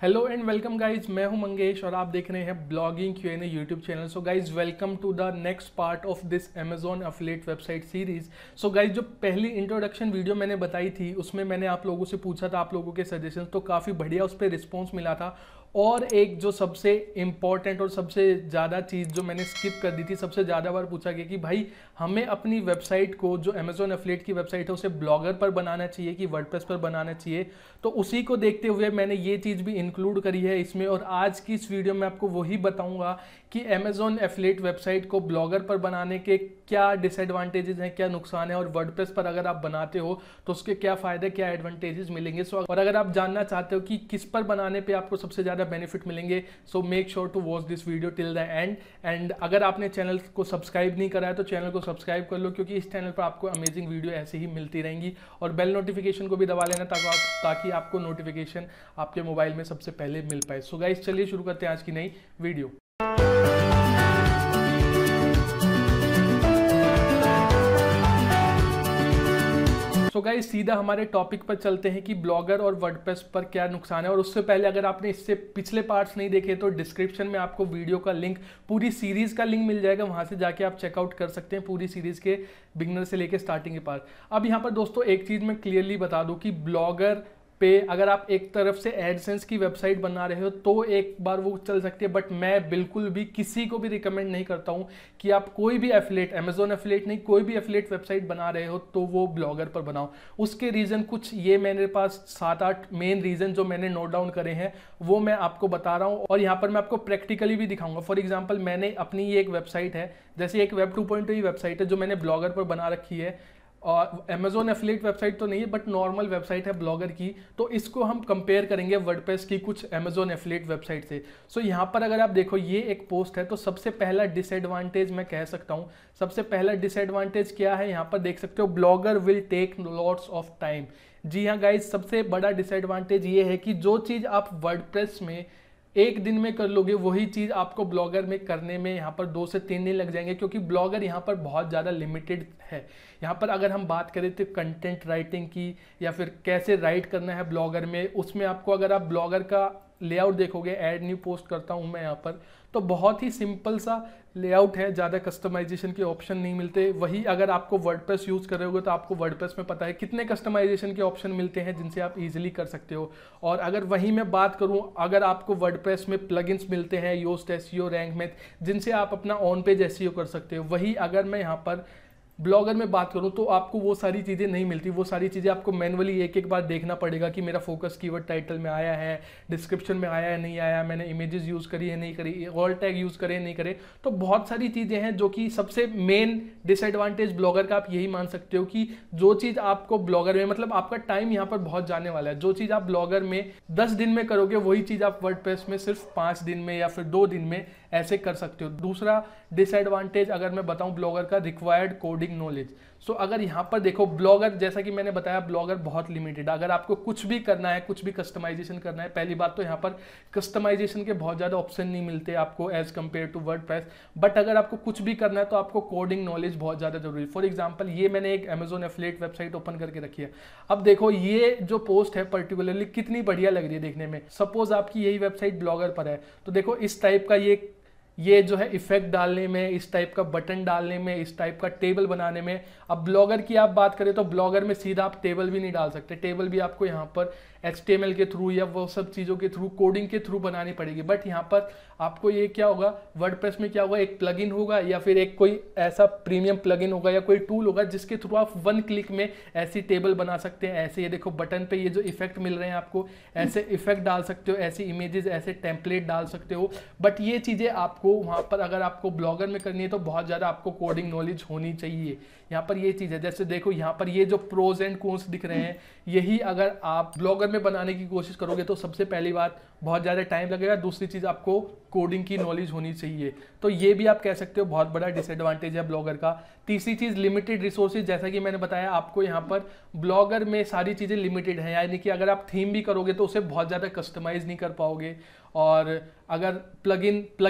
Hello and welcome guys, मैं हूं मंगेश और आप देख रहे हैं blogging Q&A YouTube channel. So guys welcome to the next part of this Amazon affiliate website series. So guys जो पहली इंट्रोडक्शन वीडियो मैंने बताई थी उसमें मैंने आप लोगों से पूछा था आप लोगों के सजेशन, तो काफ़ी बढ़िया उस पर रिस्पॉन्स मिला था। और एक जो सबसे इम्पॉर्टेंट और सबसे ज़्यादा चीज़ जो मैंने स्किप कर दी थी, सबसे ज़्यादा बार पूछा गया कि भाई हमें अपनी वेबसाइट को, जो अमेजॉन एफिलिएट की वेबसाइट है, उसे ब्लॉगर पर बनाना चाहिए कि वर्डप्रेस पर बनाना चाहिए। तो उसी को देखते हुए मैंने ये चीज़ भी इंक्लूड करी है इसमें। और आज की इस वीडियो में आपको वही बताऊंगा कि अमेजॉन एफिलिएट वेबसाइट को ब्लॉगर पर बनाने के क्या डिसएडवांटेजेस हैं, क्या नुकसान है, और वर्डप्रेस पर अगर आप बनाते हो तो उसके क्या फ़ायदे, क्या एडवांटेजेस मिलेंगे। और अगर आप जानना चाहते हो कि किस पर बनाने पे आपको सबसे ज़्यादा बेनिफिट मिलेंगे, so make sure to watch this video till the end. And अगर आपने चैनल को सब्सक्राइब नहीं करा है तो चैनल को सब्सक्राइब कर लो, क्योंकि इस चैनल पर आपको अमेजिंग वीडियो ऐसे ही मिलती रहेंगी। और बेल नोटिफिकेशन को भी दबा लेना ताकि आपको नोटिफिकेशन आपके मोबाइल में सबसे पहले मिल पाए। सो गाइस चलिए शुरू करते हैं आज की नई वीडियो। सो गाइस सीधा हमारे टॉपिक पर चलते हैं कि ब्लॉगर और वर्डप्रेस पर क्या नुकसान है। और उससे पहले अगर आपने इससे पिछले पार्ट्स नहीं देखे तो डिस्क्रिप्शन में आपको वीडियो का लिंक, पूरी सीरीज का लिंक मिल जाएगा, वहां से जाके आप चेकआउट कर सकते हैं पूरी सीरीज के बिगनर से लेके स्टार्टिंग के पार्ट। अब यहाँ पर दोस्तों एक चीज मैं क्लियरली बता दूं कि ब्लॉगर पे अगर आप एक तरफ से एडसेंस की वेबसाइट बना रहे हो तो एक बार वो चल सकती है, बट मैं बिल्कुल भी किसी को भी रिकमेंड नहीं करता हूं कि आप कोई भी एफिलिएट, अमेजॉन एफिलिएट नहीं, कोई भी एफिलिएट वेबसाइट बना रहे हो तो वो ब्लॉगर पर बनाओ। उसके रीजन कुछ ये, मेरे पास 7-8 मेन रीजन जो मैंने नोट डाउन करे हैं वो मैं आपको बता रहा हूं, और यहाँ पर मैं आपको प्रैक्टिकली भी दिखाऊंगा। फॉर एग्जाम्पल मैंने अपनी ये एक वेबसाइट है, जैसे एक वेब 2.0 वेबसाइट है जो मैंने ब्लॉगर पर बना रखी है, और अमेजॉन एफिलिएट वेबसाइट तो नहीं है बट नॉर्मल वेबसाइट है ब्लॉगर की। तो इसको हम कंपेयर करेंगे वर्डप्रेस की कुछ अमेजॉन एफिलिएट वेबसाइट से। सो यहाँ पर अगर आप देखो ये एक पोस्ट है, तो सबसे पहला डिसएडवांटेज मैं कह सकता हूँ, सबसे पहला डिसएडवांटेज क्या है, यहाँ पर देख सकते हो blogger will take lots of time. जी हाँ गाइज, सबसे बड़ा डिसएडवांटेज ये है कि जो चीज़ आप वर्डप्रेस में एक दिन में कर लोगे वही चीज़ आपको ब्लॉगर में करने में यहाँ पर 2 से 3 दिन लग जाएंगे, क्योंकि ब्लॉगर यहाँ पर बहुत ज़्यादा लिमिटेड है। यहाँ पर अगर हम बात करें तो कंटेंट राइटिंग की, या फिर कैसे राइट करना है ब्लॉगर में, उसमें आपको अगर आप ब्लॉगर का लेआउट देखोगे, ऐड न्यू पोस्ट करता हूँ मैं यहाँ पर, तो बहुत ही सिंपल सा लेआउट है, ज़्यादा कस्टमाइजेशन के ऑप्शन नहीं मिलते। वही अगर आपको वर्डप्रेस यूज़ कर रहे होगे तो आपको वर्डप्रेस में पता है कितने कस्टमाइजेशन के ऑप्शन मिलते हैं जिनसे आप इजीली कर सकते हो। और अगर वहीं मैं बात करूं, अगर आपको वर्डप्रेस में प्लगइन्स मिलते हैं, योस्ट एसईओ, रैंक मैथ, जिनसे आप अपना ऑन पेज एसईओ कर सकते हो, वही अगर मैं यहाँ पर ब्लॉगर में बात करूं तो आपको वो सारी चीज़ें नहीं मिलती। वो सारी चीज़ें आपको मैनुअली एक एक बार देखना पड़ेगा कि मेरा फोकस कीवर्ड टाइटल में आया है, डिस्क्रिप्शन में आया है नहीं आया, मैंने इमेजेस यूज़ करी है नहीं करी, ऑल टैग यूज़ करे नहीं करे। तो बहुत सारी चीज़ें हैं जो कि सबसे मेन डिसएडवांटेज ब्लॉगर का आप यही मान सकते हो कि जो चीज़ आपको ब्लॉगर में, मतलब आपका टाइम यहाँ पर बहुत जाने वाला है। जो चीज़ आप ब्लॉगर में 10 दिन में करोगे वही चीज़ आप वर्डप्रेस में सिर्फ 5 दिन में या फिर 2 दिन में ऐसे कर सकते हो। दूसरा डिसएडवांटेज अगर मैं बताऊं ब्लॉगर का, रिक्वायर्ड कोडिंग नॉलेज। सो अगर यहाँ पर देखो ब्लॉगर, जैसा कि मैंने बताया, ब्लॉगर बहुत लिमिटेड। अगर आपको कुछ भी करना है, कुछ भी कस्टमाइजेशन करना है, पहली बात तो यहाँ पर कस्टमाइजेशन के बहुत ज़्यादा ऑप्शन नहीं मिलते आपको as compare to WordPress. But अगर आपको कुछ भी करना है तो आपको कोडिंग नॉलेज बहुत ज़्यादा जरूरी है। फॉर एग्जाम्पल ये मैंने एक अमेजॉन एफिलिएट वेबसाइट ओपन करके रखी है। अब देखो ये जो पोस्ट है पर्टिकुलरली कितनी बढ़िया लग रही है देखने में। सपोज आपकी यही वेबसाइट ब्लॉगर पर है, तो देखो इस टाइप का ये जो है इफेक्ट डालने में, इस टाइप का बटन डालने में, इस टाइप का टेबल बनाने में। अब ब्लॉगर की आप बात करें तो ब्लॉगर में सीधा आप टेबल भी नहीं डाल सकते, टेबल भी आपको यहाँ पर HTML के थ्रू या वो सब चीज़ों के थ्रू, कोडिंग के थ्रू बनानी पड़ेगी। बट यहाँ पर आपको ये क्या होगा, वर्डप्रेस में क्या होगा, एक प्लगइन होगा या फिर एक कोई ऐसा प्रीमियम प्लगइन होगा या कोई टूल होगा जिसके थ्रू आप 1 क्लिक में ऐसी टेबल बना सकते हैं। ऐसे ये देखो बटन पे ये जो इफेक्ट मिल रहे हैं आपको, ऐसे इफेक्ट डाल सकते हो, ऐसी इमेजेस, ऐसे टेम्पलेट डाल सकते हो। बट ये चीज़ें आपको वहाँ पर अगर आपको ब्लॉगर में करनी है तो बहुत ज़्यादा आपको कोडिंग नॉलेज होनी चाहिए। यहाँ पर ये चीज़ है, जैसे देखो यहाँ पर ये जो प्रोज एंड कॉन्स दिख रहे हैं, यही अगर आप ब्लॉगर में बनाने की कोशिश करोगे तो सबसे पहली बात बहुत ज़्यादा टाइम लगेगा। दूसरी चीज़ आपको कोडिंग की नॉलेज होनी चाहिए। तो ये भी आप कह सकते हो बहुत बड़ा डिसएडवांटेज है ब्लॉगर का। तीसरी चीज़ लिमिटेड रिसोर्सेज, जैसा कि मैंने बताया आपको यहाँ पर ब्लॉगर में सारी चीज़ें लिमिटेड हैं, यानी कि अगर आप थीम भी करोगे तो उसे बहुत ज़्यादा कस्टमाइज नहीं कर पाओगे। और अगर प्लगइन वगैरह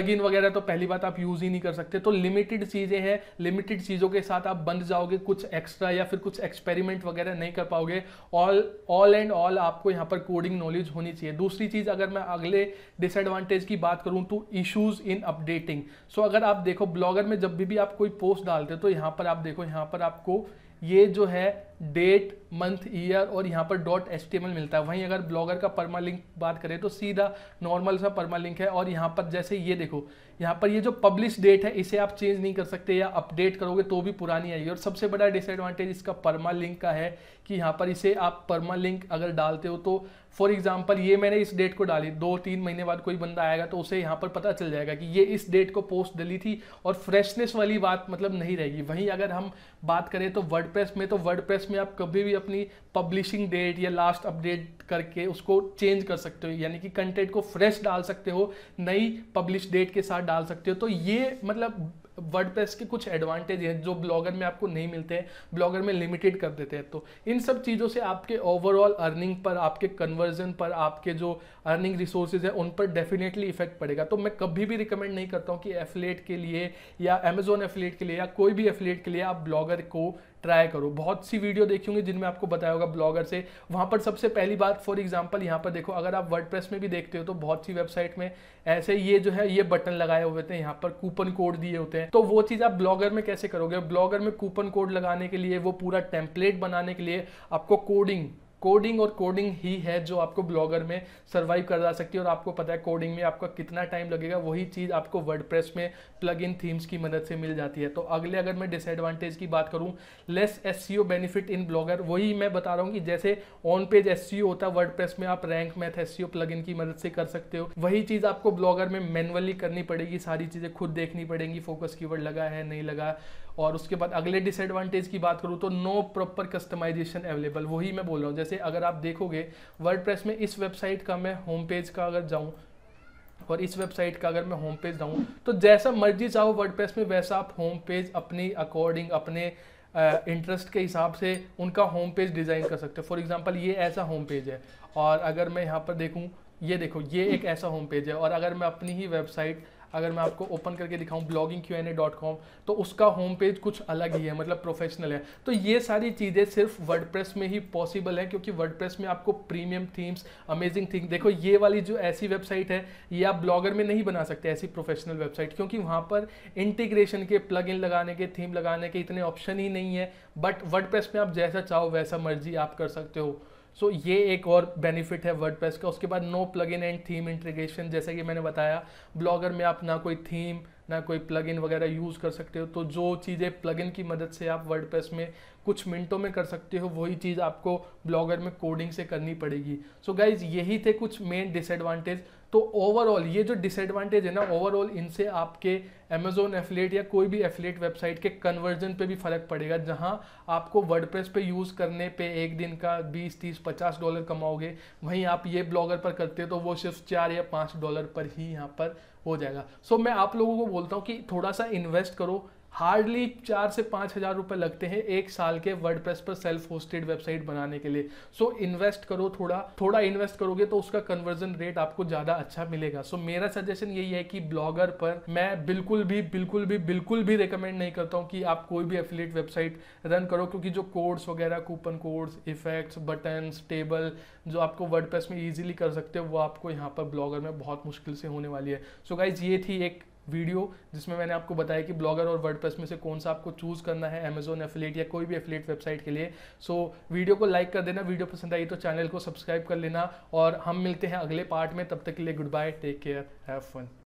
वगैरह तो पहली बात आप यूज ही नहीं कर सकते। तो लिमिटेड चीजें हैं, लिमिटेड चीजों के साथ आप बंध जाओगे, कुछ एक्स्ट्रा या फिर कुछ एक्सपेरिमेंट वगैरह नहीं कर पाओगे। ऑल एंड ऑल आपको यहाँ पर कोडिंग नॉलेज होनी चाहिए। दूसरी चीज अगर मैं अगले डिसएडवांटेज की बात करूं तो इश्यूज इन अपडेटिंग। सो अगर आप देखो ब्लॉगर में जब भी आप कोई पोस्ट डालते हो तो यहाँ पर आप देखो, यहाँ पर आपको ये जो है डेट, मंथ, ईयर और यहाँ पर .html मिलता है। वहीं अगर ब्लॉगर का परमालिंक बात करें तो सीधा नॉर्मल सा परमालिंक है। और यहाँ पर जैसे ये देखो, यहाँ पर ये जो पब्लिश डेट है इसे आप चेंज नहीं कर सकते, या अपडेट करोगे तो भी पुरानी आएगी। और सबसे बड़ा डिसएडवांटेज इसका परमालिंक का है कि यहाँ पर इसे आप परमालिंक अगर डालते हो तो फॉर एग्जाम्पल ये मैंने इस डेट को डाली, 2-3 महीने बाद कोई बंदा आएगा तो उसे यहाँ पर पता चल जाएगा कि ये इस डेट को पोस्ट डली थी, और फ्रेशनेस वाली बात मतलब नहीं रहेगी। वहीं अगर हम बात करें तो वर्डप्रेस में, तो वर्डप्रेस में आप कभी भी अपनी पब्लिशिंग डेट या लास्ट अपडेट करके उसको चेंज कर सकते हो, यानी कि कंटेंट को फ्रेश डाल सकते हो, नई पब्लिश डेट के साथ डाल सकते हो। तो ये मतलब वर्डप्रेस के कुछ एडवांटेज हैं जो ब्लॉगर में आपको नहीं मिलते हैं, ब्लॉगर में लिमिटेड कर देते हैं। तो इन सब चीज़ों से आपके ओवरऑल अर्निंग पर, आपके कन्वर्जन पर, आपके जो अर्निंग रिसोर्सेज है उन पर डेफिनेटली इफेक्ट पड़ेगा। तो मैं कभी भी रिकमेंड नहीं करता हूँ कि एफिलिएट के लिए या अमेजोन एफिलिएट के लिए या कोई भी एफिलिएट के लिए आप ब्लॉगर को ट्राई करो। बहुत सी वीडियो देखी होंगी जिनमें आपको बताया होगा ब्लॉगर से। वहां पर सबसे पहली बात, फॉर एग्जांपल यहाँ पर देखो, अगर आप वर्डप्रेस में भी देखते हो तो बहुत सी वेबसाइट में ऐसे ये जो है ये बटन लगाए हुए थे, यहाँ पर कूपन कोड दिए होते हैं। तो वो चीज़ आप ब्लॉगर में कैसे करोगे? ब्लॉगर में कूपन कोड लगाने के लिए, वो पूरा टेम्पलेट बनाने के लिए आपको कोडिंग और कोडिंग ही है जो आपको ब्लॉगर में सर्वाइव करा सकती है। और आपको पता है कोडिंग में आपका कितना टाइम लगेगा, वही चीज़ आपको वर्डप्रेस में प्लगइन थीम्स की मदद से मिल जाती है। तो अगले अगर मैं डिसएडवांटेज की बात करूं, less SEO benefit in blogger, वही मैं बता रहा हूं कि जैसे ऑन पेज एसईओ होता है वर्डप्रेस में, आप रैंक मैथ एसईओ प्लगइन की मदद से कर सकते हो। वही चीज़ आपको ब्लॉगर में मैनुअली करनी पड़ेगी, सारी चीज़ें खुद देखनी पड़ेंगी, फोकस कीवर्ड लगा है नहीं लगा। और उसके बाद अगले डिसएडवांटेज की बात करूं तो नो प्रॉपर कस्टमाइजेशन अवेलेबल। वही मैं बोल रहा हूं, जैसे अगर आप देखोगे वर्डप्रेस में इस वेबसाइट का मैं होम पेज का अगर जाऊं और इस वेबसाइट का अगर मैं होम पेज जाऊं तो जैसा मर्जी चाहो वर्डप्रेस में वैसा आप होम पेज अपनी अकॉर्डिंग, अपने इंटरेस्ट के हिसाब से उनका होम पेज डिज़ाइन कर सकते हो। फॉर एग्जांपल ये ऐसा होम पेज है, और अगर मैं यहाँ पर देखूँ, ये देखो ये एक ऐसा होम पेज है। और अगर मैं अपनी ही वेबसाइट अगर मैं आपको ओपन करके दिखाऊं bloggingqa.com, तो उसका होम पेज कुछ अलग ही है, मतलब प्रोफेशनल है। तो ये सारी चीज़ें सिर्फ वर्डप्रेस में ही पॉसिबल है, क्योंकि वर्डप्रेस में आपको प्रीमियम थीम्स, अमेजिंग थिंग, देखो ये वाली जो ऐसी वेबसाइट है ये आप ब्लॉगर में नहीं बना सकते, ऐसी प्रोफेशनल वेबसाइट, क्योंकि वहाँ पर इंटीग्रेशन के, प्लगइन लगाने के, थीम लगाने के इतने ऑप्शन ही नहीं है। बट वर्डप्रेस में आप जैसा चाहो वैसा मर्जी आप कर सकते हो। सो ये एक और बेनिफिट है वर्डप्रेस का। उसके बाद no plugin and theme integration, जैसे कि मैंने बताया ब्लॉगर में आप ना कोई थीम ना कोई प्लगइन वगैरह यूज़ कर सकते हो। तो जो चीज़ें प्लगइन की मदद से आप वर्डप्रेस में कुछ मिनटों में कर सकते हो, वही चीज़ आपको ब्लॉगर में कोडिंग से करनी पड़ेगी। सो गाइज यही थे कुछ मेन डिसएडवांटेज। तो ओवरऑल ये जो डिसएडवांटेज है ना, ओवरऑल इनसे आपके अमेजोन एफिलिएट या कोई भी एफिलिएट वेबसाइट के कन्वर्जन पे भी फर्क पड़ेगा। जहां आपको वर्डप्रेस पे यूज़ करने पे एक दिन का $20, $30, $50 कमाओगे, वहीं आप ये ब्लॉगर पर करते हो तो वो सिर्फ $4 या $5 पर ही यहाँ पर हो जाएगा। सो मैं आप लोगों को बोलता हूँ कि थोड़ा सा इन्वेस्ट करो। हार्डली 4 से 5 हज़ार रुपये लगते हैं एक साल के वर्डप्रेस पर सेल्फ होस्टेड वेबसाइट बनाने के लिए। सो इन्वेस्ट करो, थोड़ा इन्वेस्ट करोगे तो उसका कन्वर्जन रेट आपको ज़्यादा अच्छा मिलेगा। सो मेरा सजेशन यही है कि ब्लॉगर पर मैं बिल्कुल भी रिकमेंड नहीं करता हूँ कि आप कोई भी एफिलिएट वेबसाइट रन करो, क्योंकि जो कोड्स वगैरह, coupon codes, effects, buttons, table जो आपको वर्डप्रेस में ईजिली कर सकते हो, वो आपको यहाँ पर ब्लॉगर में बहुत मुश्किल से होने वाली है। सो गाइज ये थी एक वीडियो जिसमें मैंने आपको बताया कि ब्लॉगर और वर्डप्रेस में से कौन सा आपको चूज करना है अमेजोन एफिलिएट या कोई भी एफिलिएट वेबसाइट के लिए। सो वीडियो को लाइक कर देना, वीडियो पसंद आई तो चैनल को सब्सक्राइब कर लेना, और हम मिलते हैं अगले पार्ट में। तब तक के लिए good bye, take care, have fun.